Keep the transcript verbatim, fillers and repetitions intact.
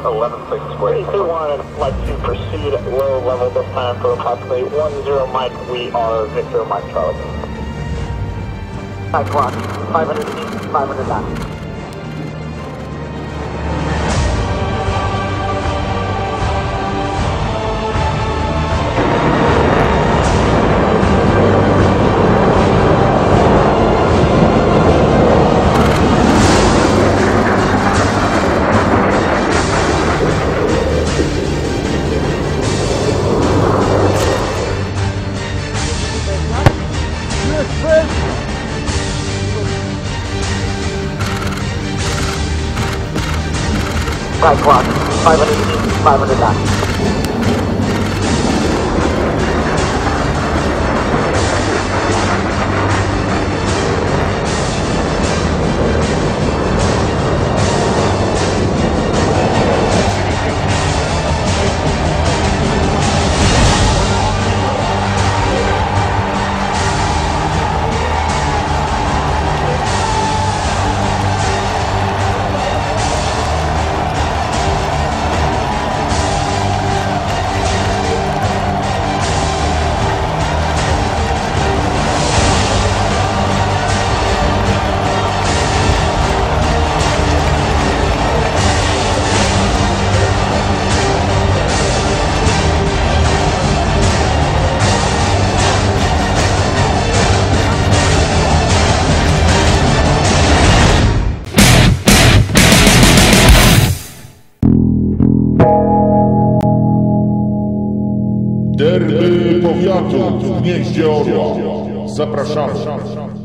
eleven six square. three two one, I'd like to proceed at low level this time for approximately one zero Mike. We are Victor Mike Charlie. High clock, five hundred feet, five hundred knots. Right clock, five hundred feet, five hundred knots. Derby powiatu w Gnieździe Orła. Zapraszamy.